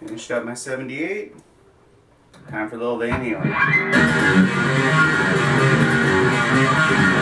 Finished up my 78. Time for a little Van Halen.